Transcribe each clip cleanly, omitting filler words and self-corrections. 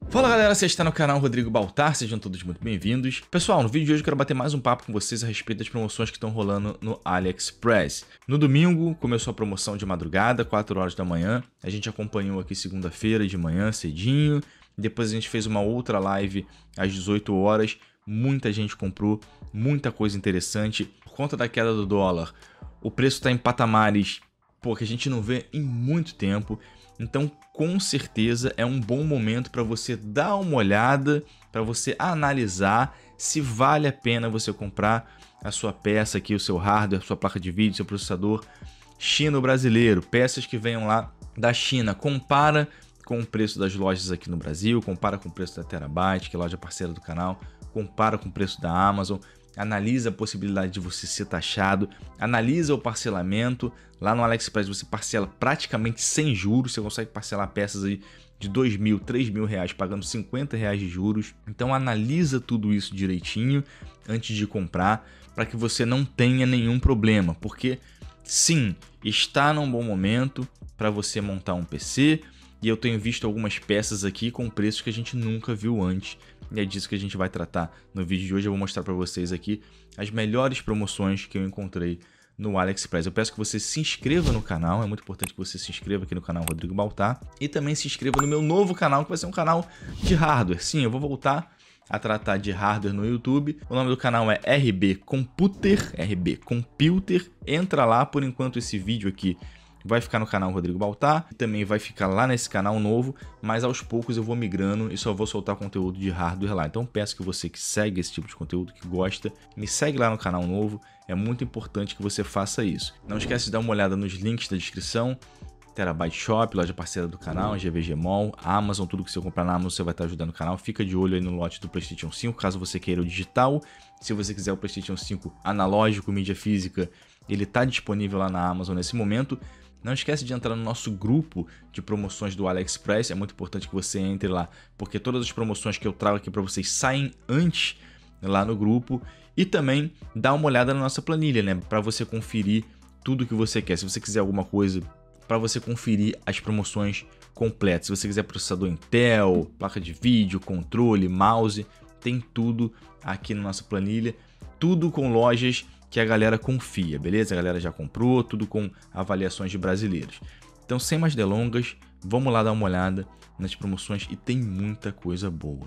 Fala galera, você está no canal Rodrigo Baltar, sejam todos muito bem-vindos. Pessoal, no vídeo de hoje eu quero bater mais um papo com vocês a respeito das promoções que estão rolando no AliExpress. No domingo começou a promoção de madrugada, 4 horas da manhã, a gente acompanhou aqui segunda-feira de manhã cedinho, depois a gente fez uma outra live às 18 horas, muita gente comprou, muita coisa interessante. Por conta da queda do dólar, o preço está em patamares que a gente não vê em muito tempo. Então, com certeza, é um bom momento para você dar uma olhada, para você analisar se vale a pena você comprar a sua peça aqui, o seu hardware, a sua placa de vídeo, seu processador chino-brasileiro. Peças que venham lá da China. Compara com o preço das lojas aqui no Brasil, compara com o preço da Terabyte, que é a loja parceira do canal, compara com o preço da Amazon. Analisa a possibilidade de você ser taxado, analisa o parcelamento. Lá no AliExpress você parcela praticamente sem juros, você consegue parcelar peças aí de R$2.000, R$3.000 pagando R$50 de juros. Então analisa tudo isso direitinho antes de comprar para que você não tenha nenhum problema, porque sim, está num bom momento para você montar um PC e eu tenho visto algumas peças aqui com preços que a gente nunca viu antes. E é disso que a gente vai tratar no vídeo de hoje. Eu vou mostrar para vocês aqui as melhores promoções que eu encontrei no AliExpress. Eu peço que você se inscreva no canal, é muito importante que você se inscreva aqui no canal Rodrigo Baltar. E também se inscreva no meu novo canal, que vai ser um canal de hardware. Sim, eu vou voltar a tratar de hardware no YouTube. O nome do canal é RB Computer, RB Computer. Entra lá, por enquanto esse vídeo aqui vai ficar no canal Rodrigo Baltar, e também vai ficar lá nesse canal novo, mas aos poucos eu vou migrando e só vou soltar conteúdo de hardware lá. Então peço que você que segue esse tipo de conteúdo, que gosta, me segue lá no canal novo, é muito importante que você faça isso. Não esquece de dar uma olhada nos links da descrição, Terabyte Shop, loja parceira do canal, GVG Mall, Amazon, tudo que você comprar na Amazon você vai estar ajudando o canal. Fica de olho aí no lote do PlayStation 5, caso você queira o digital. Se você quiser o PlayStation 5 analógico, mídia física, ele está disponível lá na Amazon nesse momento. Não esquece de entrar no nosso grupo de promoções do AliExpress, é muito importante que você entre lá, porque todas as promoções que eu trago aqui para vocês saem antes lá no grupo. E também dá uma olhada na nossa planilha, né, para você conferir tudo que você quer. Se você quiser alguma coisa, para você conferir as promoções completas. Se você quiser processador Intel, placa de vídeo, controle, mouse, tem tudo aqui na nossa planilha, tudo com lojas que a galera confia, beleza? A galera já comprou, tudo com avaliações de brasileiros. Então, sem mais delongas, vamos lá dar uma olhada nas promoções e tem muita coisa boa.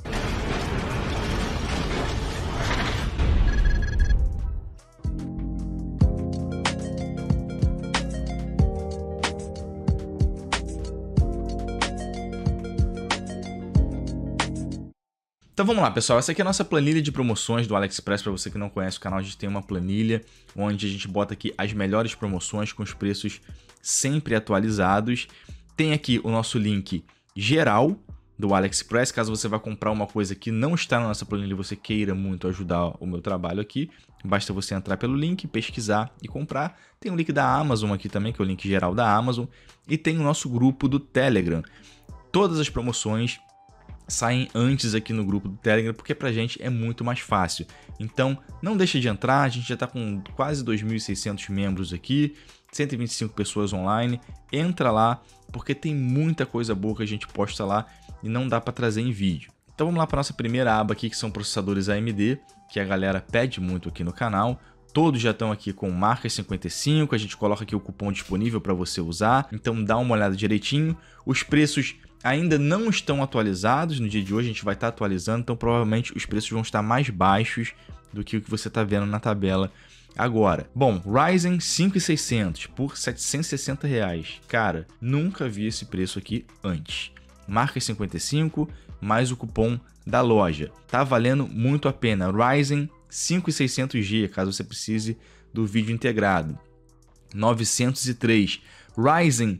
Então vamos lá, pessoal, essa aqui é a nossa planilha de promoções do AliExpress. Para você que não conhece o canal, a gente tem uma planilha onde a gente bota aqui as melhores promoções com os preços sempre atualizados. Tem aqui o nosso link geral do AliExpress, caso você vá comprar uma coisa que não está na nossa planilha e você queira muito ajudar o meu trabalho aqui, basta você entrar pelo link, pesquisar e comprar. Tem o link da Amazon aqui também, que é o link geral da Amazon, e tem o nosso grupo do Telegram. Todas as promoções saem antes aqui no grupo do Telegram, porque pra gente é muito mais fácil. Então não deixa de entrar, a gente já tá com quase 2.600 membros aqui, 125 pessoas online. Entra lá, porque tem muita coisa boa que a gente posta lá e não dá para trazer em vídeo. Então vamos lá para nossa primeira aba aqui, que são processadores AMD, que a galera pede muito aqui no canal. Todos já estão aqui com marcas 55, a gente coloca aqui o cupom disponível para você usar, então dá uma olhada direitinho. Os preços ainda não estão atualizados, no dia de hoje a gente vai estar atualizando, então provavelmente os preços vão estar mais baixos do que o que você está vendo na tabela agora. Bom, Ryzen 5600 por R$760. Cara, nunca vi esse preço aqui antes. Marca 55 mais o cupom da loja. Tá valendo muito a pena. Ryzen 5600G, caso você precise do vídeo integrado. 903. Ryzen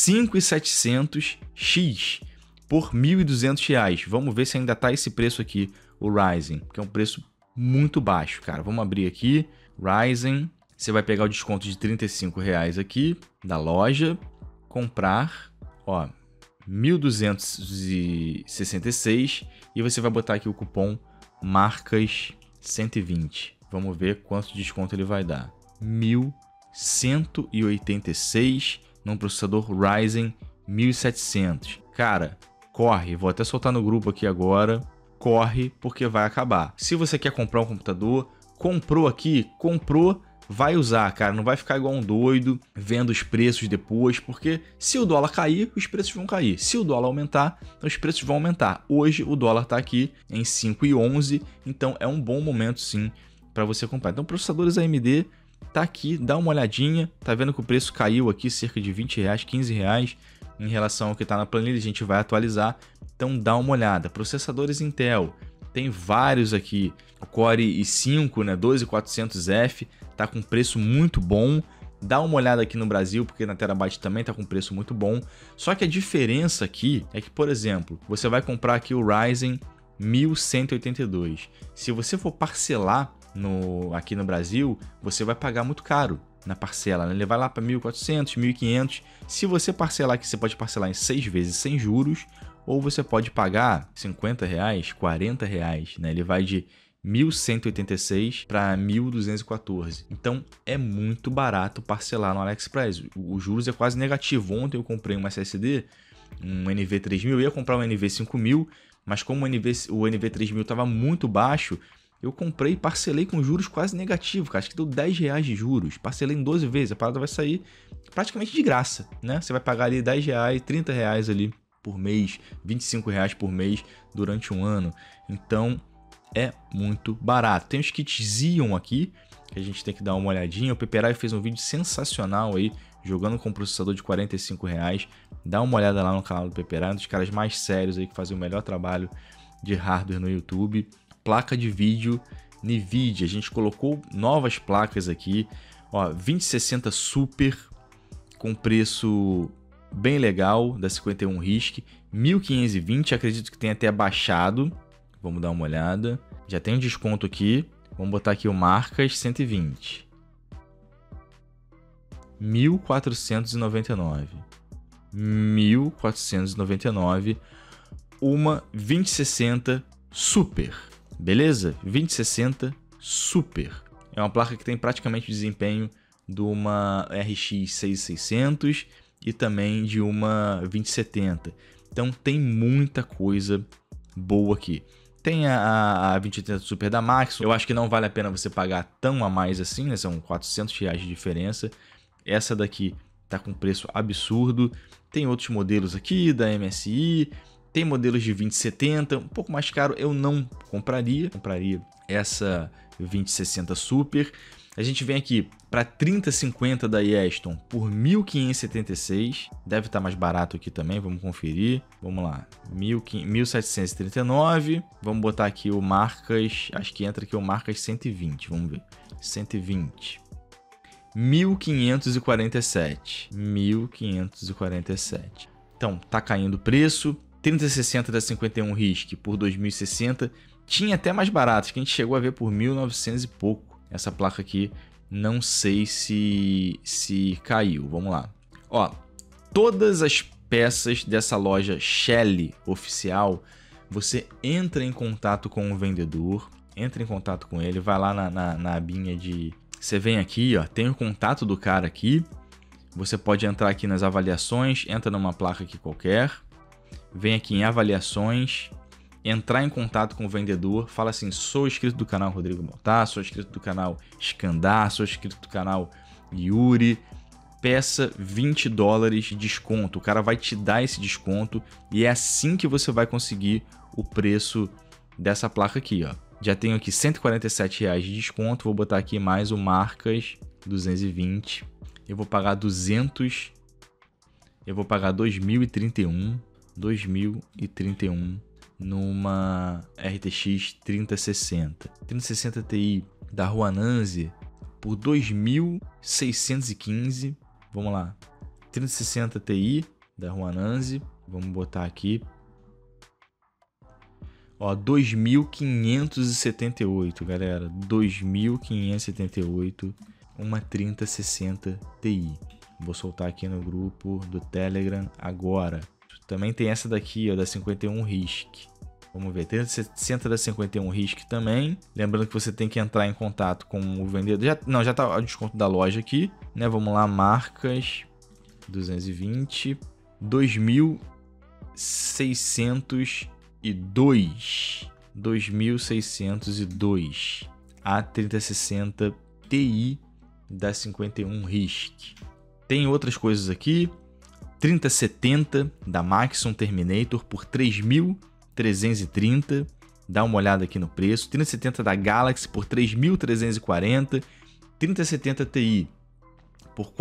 5700X por R$1.200. Vamos ver se ainda tá esse preço aqui, o Ryzen, que é um preço muito baixo, cara. Vamos abrir aqui, Ryzen, você vai pegar o desconto de R$35 aqui da loja, comprar, ó, 1.266 e você vai botar aqui o cupom marcas 120. Vamos ver quanto de desconto ele vai dar. 1.186 num processador Ryzen 1700. Cara, corre. Vou até soltar no grupo aqui agora. Corre, porque vai acabar. Se você quer comprar um computador, comprou aqui, comprou, vai usar, cara. Não vai ficar igual um doido, vendo os preços depois, porque se o dólar cair, os preços vão cair. Se o dólar aumentar, os preços vão aumentar. Hoje o dólar tá aqui em 5,11, então é um bom momento sim para você comprar. Então, processadores AMD tá aqui, dá uma olhadinha. Tá vendo que o preço caiu aqui cerca de R$20, R$15 em relação ao que tá na planilha, a gente vai atualizar. Então dá uma olhada. Processadores Intel, tem vários aqui. O Core i5, né, 12400F, tá com preço muito bom. Dá uma olhada aqui no Brasil, porque na Terabyte também tá com preço muito bom. Só que a diferença aqui é que, por exemplo, você vai comprar aqui o Ryzen 1182. Se você for parcelar aqui no Brasil, você vai pagar muito caro na parcela, né? Ele vai lá para 1.400, 1.500. Se você parcelar aqui, você pode parcelar em 6 vezes sem juros, ou você pode pagar R$50, R$40, né? Ele vai de 1.186 para 1.214. Então é muito barato parcelar no AliExpress. O juros é quase negativo. Ontem eu comprei um SSD, um NV3000, eu ia comprar um NV5000, mas como o NV3000 estava muito baixo, eu comprei e parcelei com juros quase negativos, cara. Acho que deu R$10 de juros. Parcelei em 12 vezes. A parada vai sair praticamente de graça, né? Você vai pagar ali R$10, R$30 ali por mês, R$25 por mês durante um ano. Então é muito barato. Tem os kits Xeon aqui, que a gente tem que dar uma olhadinha. O Peperai fez um vídeo sensacional aí, jogando com um processador de R$45. Dá uma olhada lá no canal do Peperai, um dos caras mais sérios aí que fazem o melhor trabalho de hardware no YouTube. Placa de vídeo NVIDIA, a gente colocou novas placas aqui, ó, 2060 Super, com preço bem legal, da 51 RISC, 1520, acredito que tenha até baixado, vamos dar uma olhada, já tem um desconto aqui, vamos botar aqui o Marcas 120, 1.499, 1.499, uma 2060 Super. Beleza? 2060 Super. É uma placa que tem praticamente o desempenho de uma RX 6600 e também de uma 2070. Então tem muita coisa boa aqui. Tem a 2080 Super da Maxon. Eu acho que não vale a pena você pagar tão a mais assim, né? São R$400 de diferença. Essa daqui tá com preço absurdo. Tem outros modelos aqui da MSI. Tem modelos de 2070, um pouco mais caro, eu não compraria. Compraria essa 2060 Super. A gente vem aqui para 3050 da Yeston por 1.576. Deve estar mais barato aqui também, vamos conferir. Vamos lá, 1.739. Vamos botar aqui o Marcas, acho que entra aqui o Marcas 120, vamos ver. 120. 1.547. 1.547. Então, tá caindo o preço. 3060 da 51 RISC por 2.060. Tinha até mais barato, acho que a gente chegou a ver por 1.900 e pouco. Essa placa aqui, não sei se caiu. Vamos lá. Ó, todas as peças dessa loja Shelly oficial, você entra em contato com o vendedor, entra em contato com ele, vai lá na abinha de... Você vem aqui, ó, tem o contato do cara aqui. Você pode entrar aqui nas avaliações, entra numa placa aqui qualquer. Vem aqui em avaliações, entrar em contato com o vendedor, fala assim, sou inscrito do canal Rodrigo Baltar, sou inscrito do canal Skandar, sou inscrito do canal Yuri, peça $20 de desconto, o cara vai te dar esse desconto e é assim que você vai conseguir o preço dessa placa aqui, ó. Já tenho aqui R$147 de desconto, vou botar aqui mais o Marcas 220, eu vou pagar 200, eu vou pagar 2031 numa RTX 3060. 3060 Ti da Ruananzi por 2.615. Vamos lá. 3060 Ti da Ruananzi. Vamos botar aqui. Ó, 2.578, galera. 2.578. Uma 3060 Ti. Vou soltar aqui no grupo do Telegram agora. Também tem essa daqui, ó, da 51 RISC. Vamos ver, 3060 da 51 RISC também. Lembrando que você tem que entrar em contato com o vendedor. Já tá o desconto da loja aqui, né? Vamos lá, Marcas 220, 2.000 2602 a 3060 Ti da 51 RISC. Tem outras coisas aqui. 3070 da Maxon Terminator por 3.330. Dá uma olhada aqui no preço. 3070 da Galaxy por 3.340. 3070 Ti por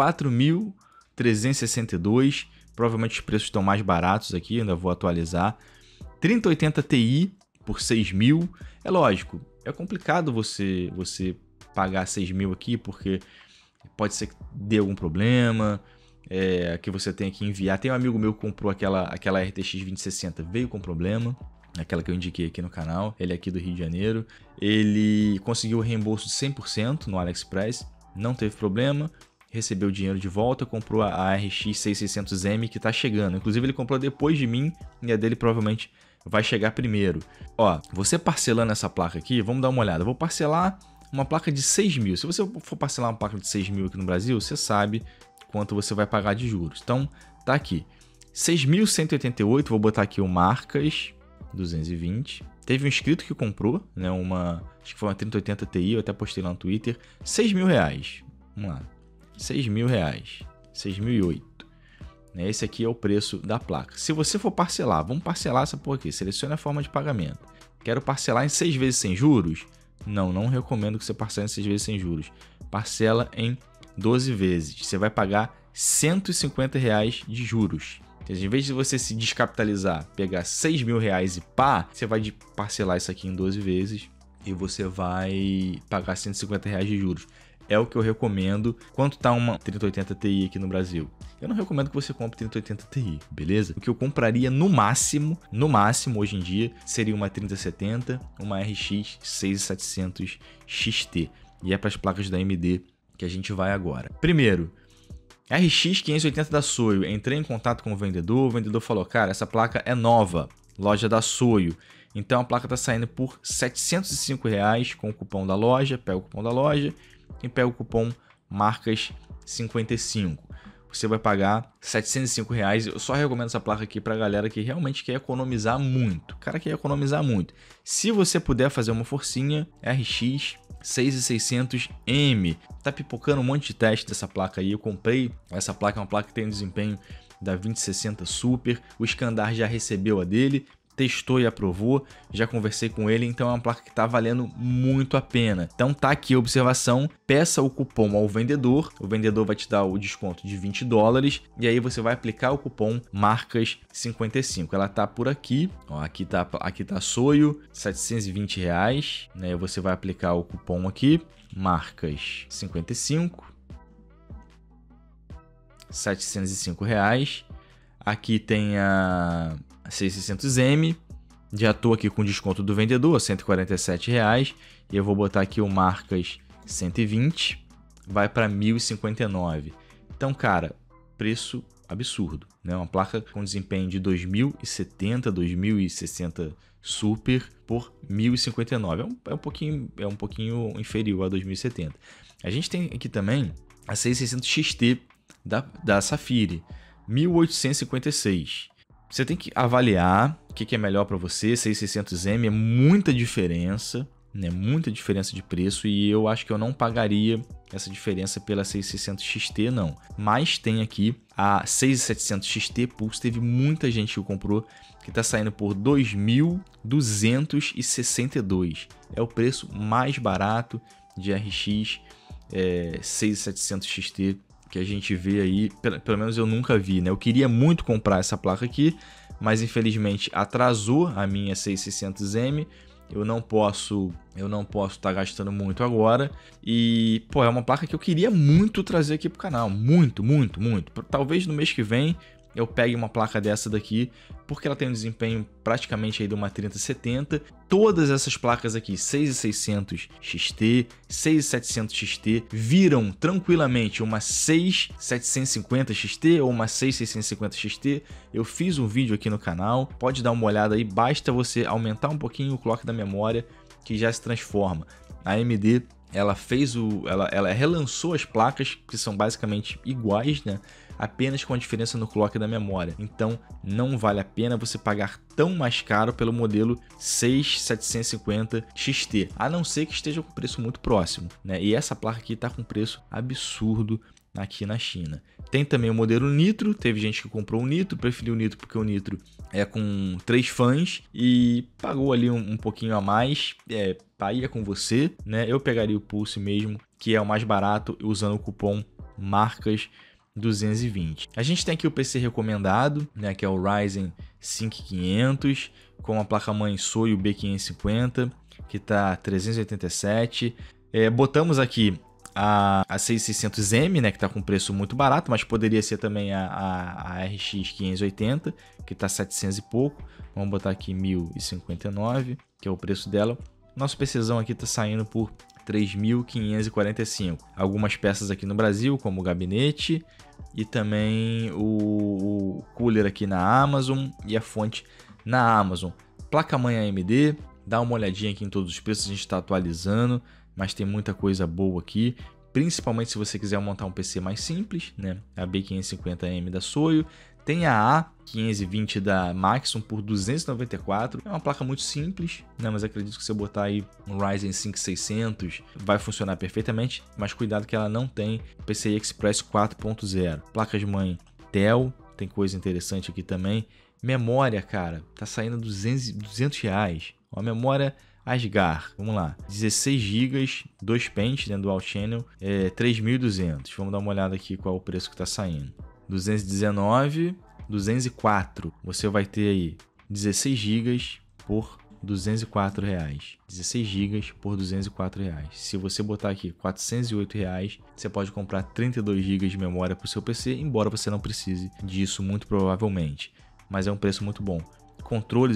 4.362. Provavelmente os preços estão mais baratos aqui, ainda vou atualizar. 3080 Ti por 6.000. É lógico, é complicado você pagar 6.000 aqui, porque pode ser que dê algum problema, que você tenha que enviar. Tem um amigo meu que comprou aquela RTX 2060, veio com problema, aquela que eu indiquei aqui no canal, ele é aqui do Rio de Janeiro. Ele conseguiu o reembolso de 100% no AliExpress, não teve problema, recebeu o dinheiro de volta, comprou a RX 6600M que tá chegando. Inclusive ele comprou depois de mim e a dele provavelmente vai chegar primeiro. Ó, você parcelando essa placa aqui, vamos dar uma olhada. Eu vou parcelar uma placa de 6.000. Se você for parcelar uma placa de 6.000 aqui no Brasil, você sabe quanto você vai pagar de juros. Então, tá aqui. 6.188, vou botar aqui o Marcas 220. Teve um inscrito que comprou, né, acho que foi uma 3080 Ti, eu até postei lá no Twitter. R$6.000. Vamos lá. R$6.000. 6.008. Esse aqui é o preço da placa. Se você for parcelar, vamos parcelar essa porra aqui. Selecione a forma de pagamento. Quero parcelar em 6 vezes sem juros? Não recomendo que você parcele em 6 vezes sem juros. Parcela em 12 vezes. Você vai pagar R$150 de juros. Então, em vez de você se descapitalizar, pegar R$6.000 e pá, você vai parcelar isso aqui em 12 vezes e você vai pagar R$150 de juros. É o que eu recomendo. Quanto tá uma 3080 Ti aqui no Brasil? Eu não recomendo que você compre 3080 Ti, beleza? O que eu compraria no máximo hoje em dia, seria uma 3070, uma RX 6700 XT. E é para as placas da AMD que a gente vai agora. Primeiro, RX 580 da Soio. Entrei em contato com o vendedor falou, cara, essa placa é nova, loja da Soio. Então a placa tá saindo por R$705 com o cupom da loja. Pega o cupom da loja e pega o cupom Marcas 55. Você vai pagar R$705. Eu só recomendo essa placa aqui pra galera que realmente quer economizar muito. O cara quer economizar muito. Se você puder fazer uma forcinha, RX 6600M. Tá pipocando um monte de teste dessa placa aí. Eu comprei essa placa, é uma placa que tem um desempenho da 2060 Super. O Skandar já recebeu a dele, testou e aprovou, já conversei com ele, então é uma placa que está valendo muito a pena. Então tá aqui a observação, peça o cupom ao vendedor, o vendedor vai te dar o desconto de $20 e aí você vai aplicar o cupom Marcas 55. Ela tá por aqui, ó, aqui tá Soio, R$720, né? Você vai aplicar o cupom aqui, Marcas 55, R$705. Aqui tem a 6600M, já estou aqui com desconto do vendedor, R$147, e eu vou botar aqui o Marcas 120, vai para R$1.059. Então, cara, preço absurdo, né? Uma placa com desempenho de 2070, 2060 Super por R$1.059, é um pouquinho inferior a 2070. A gente tem aqui também a 6600 XT da Safire, 1856. Você tem que avaliar o que é melhor para você. 6600M é muita diferença, né? Muita diferença de preço, e eu acho que eu não pagaria essa diferença pela 6600 XT, não. Mas tem aqui a 6700 XT Pulse, teve muita gente que comprou, que está saindo por 2.262. É o preço mais barato de RX 6700 XT que a gente vê aí, pelo menos eu nunca vi, né? Eu queria muito comprar essa placa aqui, mas infelizmente atrasou a minha 6600M. Eu não posso estar gastando muito agora. E, pô, é uma placa que eu queria muito trazer aqui pro canal. Muito. Talvez no mês que vem eu pegue uma placa dessa daqui, porque ela tem um desempenho praticamente aí de uma 3070. Todas essas placas aqui, 6600 XT, 6700 XT, viram tranquilamente uma 6750 XT ou uma 6650 XT. Eu fiz um vídeo aqui no canal, pode dar uma olhada aí, basta você aumentar um pouquinho o clock da memória que já se transforma. A AMD, ela relançou as placas que são basicamente iguais, né? apenas com a diferença no clock da memória. Então não vale a pena você pagar tão mais caro pelo modelo 6750 XT, a não ser que esteja com preço muito próximo, né? E essa placa aqui está com preço absurdo aqui na China. Tem também o modelo Nitro, teve gente que comprou o Nitro, preferiu o Nitro porque o Nitro é com 3 fãs e pagou ali um pouquinho a mais, aí é com você, né? Eu pegaria o Pulse mesmo, que é o mais barato, usando o cupom MARCAS 220. A gente tem aqui o PC recomendado, né, que é o Ryzen 5500 com a placa-mãe Soyo B550, que está 387. Botamos aqui a 6600M, né, que está com preço muito barato, mas poderia ser também a RX 580, que está 700 e pouco. Vamos botar aqui 1059, que é o preço dela. Nosso PCzão aqui está saindo por 3.545. Algumas peças aqui no Brasil, como o gabinete e também o cooler aqui na Amazon e a fonte na Amazon. Placa-mãe AMD, dá uma olhadinha aqui em todos os preços, a gente está atualizando, mas tem muita coisa boa aqui, principalmente se você quiser montar um PC mais simples, né? A B550M da Soyo, tem a A520 da Maxon por 294, é uma placa muito simples, né? Mas acredito que se você botar aí um Ryzen 5600 vai funcionar perfeitamente, mas cuidado que ela não tem PCI Express 4.0. Placas-mãe Intel, tem coisa interessante aqui também. Memória, cara, tá saindo R$200. Uma memória Asgar, vamos lá, 16 GB, 2 pentes, né, Dual Channel, 3.200. Vamos dar uma olhada aqui qual é o preço que está saindo. 219, 204. Você vai ter aí 16 GB por R$204. 16 GB por R$204. Se você botar aqui R$408, você pode comprar 32 GB de memória para o seu PC, embora você não precise disso muito provavelmente. Mas é um preço muito bom. Controles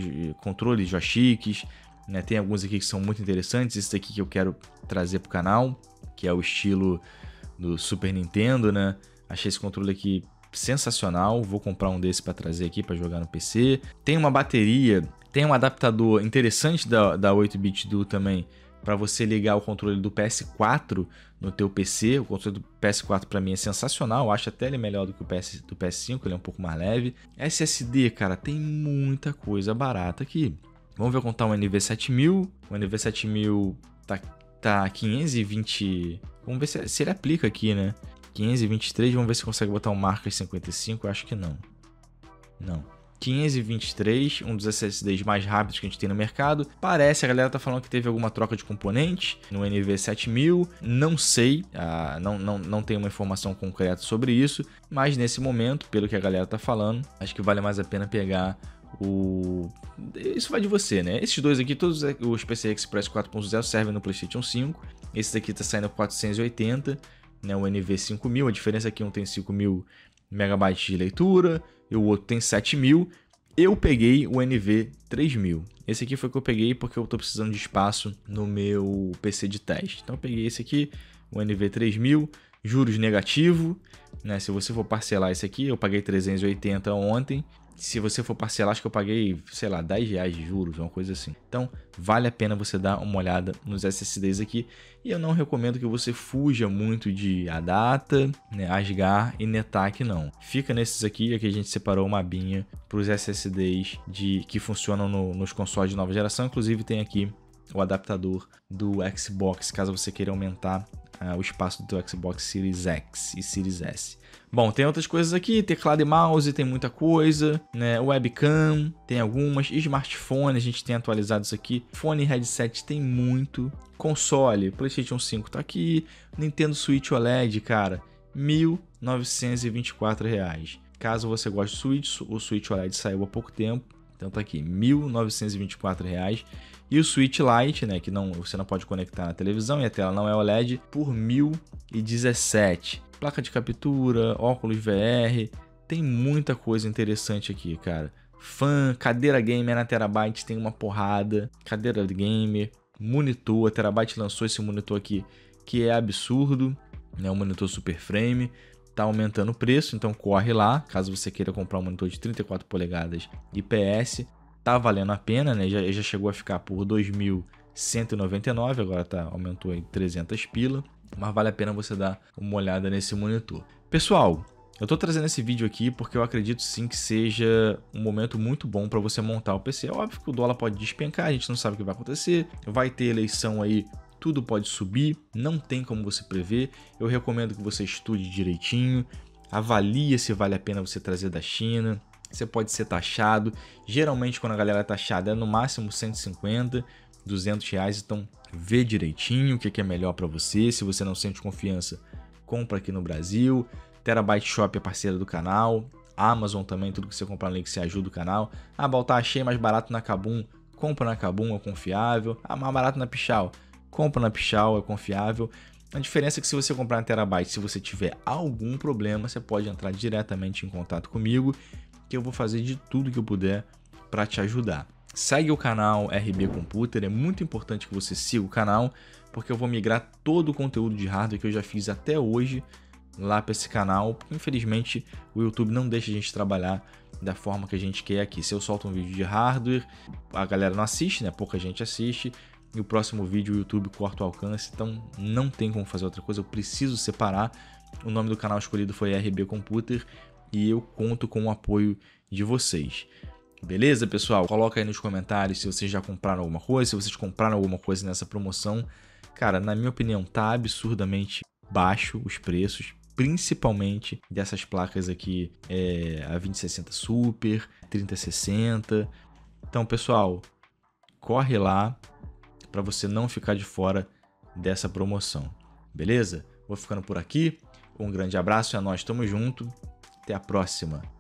joysticks, né? Tem alguns aqui que são muito interessantes. Esse daqui que eu quero trazer para o canal, que é o estilo do Super Nintendo, né? Achei esse controle aqui sensacional. Vou comprar um desse para trazer aqui para jogar no PC. Tem uma bateria, tem um adaptador interessante da 8-bit do também, para você ligar o controle do PS4 no teu PC. O controle do PS4 para mim é sensacional, eu acho até ele melhor do que o do PS5, ele é um pouco mais leve. SSD, cara, tem muita coisa barata aqui. Vamos ver quanto tá o NV7000. O NV7000 tá 520. Vamos ver se ele aplica aqui, né? 523, vamos ver se consegue botar um Marcas 55, eu acho que não. Não. 523, um dos SSDs mais rápidos que a gente tem no mercado. Parece, a galera tá falando que teve alguma troca de componentes no NV7000. Não sei, não tenho uma informação concreta sobre isso, mas nesse momento, pelo que a galera tá falando, acho que vale mais a pena pegar isso vai de você, né? Esses dois aqui, todos os PCI Express 4.0 servem no PlayStation 5. Esse daqui tá saindo 480, né? O NV5000, a diferença é que um tem 5.000 MB de leitura e o outro tem 7.000. Eu peguei o NV3000. Esse aqui foi o que eu peguei porque eu tô precisando de espaço no meu PC de teste. Então eu peguei esse aqui, o NV3000, juros negativo, né? Se você for parcelar esse aqui, eu paguei 380 ontem. Se você for parcelar, acho que eu paguei, sei lá, R$10 de juros, uma coisa assim. Então, vale a pena você dar uma olhada nos SSDs aqui. E eu não recomendo que você fuja muito de Adata, né, Asgar e Netac, não. Fica nesses aqui a gente separou uma abinha para os SSDs que funcionam nos consoles de nova geração. Inclusive, tem aqui o adaptador do Xbox, caso você queira aumentar o espaço do teu Xbox Series X e Series S. Bom, tem outras coisas aqui, teclado e mouse, tem muita coisa, né? Webcam, tem algumas, smartphone, a gente tem atualizado isso aqui, fone e headset tem muito, console, PlayStation 5 tá aqui, Nintendo Switch OLED, cara, R$1.924. Caso você goste do Switch, o Switch OLED saiu há pouco tempo, então tá aqui, R$1.924. E o Switch Lite, né, que você não pode conectar na televisão e a tela não é OLED, por R$1.017. Placa de captura, óculos VR, tem muita coisa interessante aqui, cara. Cadeira gamer na Terabyte tem uma porrada. Cadeira gamer, monitor, a Terabyte lançou esse monitor aqui, que é absurdo, né, um monitor super frame. Tá aumentando o preço, então corre lá, caso você queira comprar um monitor de 34 polegadas IPS. Tá valendo a pena, né? Já chegou a ficar por 2.199, agora aumentou em 300 pila. Mas vale a pena você dar uma olhada nesse monitor. Pessoal, Eu tô trazendo esse vídeo aqui porque eu acredito sim que seja um momento muito bom para você montar o PC. É óbvio que o dólar pode despencar, a gente não sabe o que vai acontecer, vai ter eleição aí, tudo pode subir, não tem como você prever. Eu recomendo que você estude direitinho, avalie se vale a pena você trazer da China. Você pode ser taxado, geralmente quando a galera é taxada é no máximo 150, 200 reais, então vê direitinho o que é melhor para você. Se você não sente confiança, compra aqui no Brasil. Terabyte Shop é parceira do canal, Amazon também, tudo que você comprar no link você ajuda o canal. Ah, Baltar, achei mais barato na Kabum, compra na Kabum, é confiável. Ah, mais barato na Pichau, compra na Pichau, é confiável. A diferença é que se você comprar na Terabyte, se você tiver algum problema, você pode entrar diretamente em contato comigo, que eu vou fazer de tudo que eu puder para te ajudar. Segue o canal RB Computer, é muito importante que você siga o canal, porque eu vou migrar todo o conteúdo de hardware que eu já fiz até hoje lá para esse canal, porque infelizmente o YouTube não deixa a gente trabalhar da forma que a gente quer aqui. Se eu solto um vídeo de hardware, a galera não assiste, né? Pouca gente assiste, e o próximo vídeo o YouTube corta o alcance, então não tem como fazer outra coisa, eu preciso separar. O nome do canal escolhido foi RB Computer e eu conto com o apoio de vocês. Beleza, pessoal? Coloca aí nos comentários se vocês já compraram alguma coisa, se vocês compraram alguma coisa nessa promoção. Cara, na minha opinião, tá absurdamente baixo os preços, principalmente dessas placas aqui, a 2060 Super, 3060. Então, pessoal, corre lá para você não ficar de fora dessa promoção. Beleza? Vou ficando por aqui. Um grande abraço, é nóis, tamo junto. Até a próxima.